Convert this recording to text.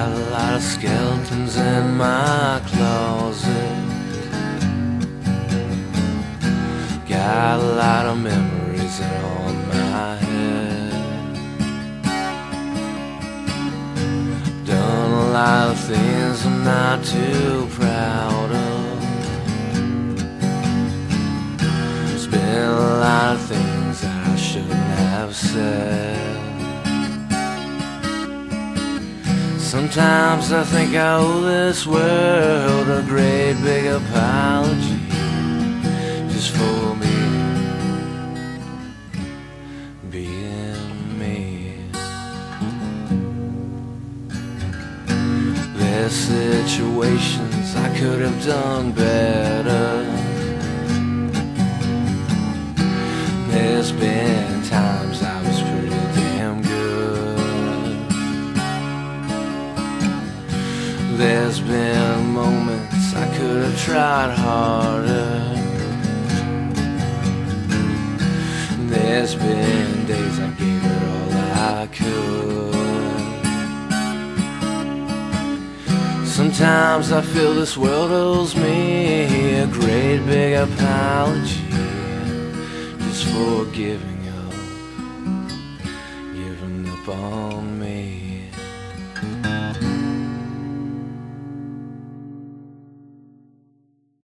Got a lot of skeletons in my closet. Got a lot of memories that haunt my head. Done a lot of things I'm not too proud of. Been a lot of things that I shouldn't have said. Sometimes I think I owe this world a great big apology just for me being me. There's situations I could have done better. There's been times I was pretty damn good. There's been moments I could have tried harder. There's been days I gave it all I could. Sometimes I feel this world owes me a great big apology for giving up on me.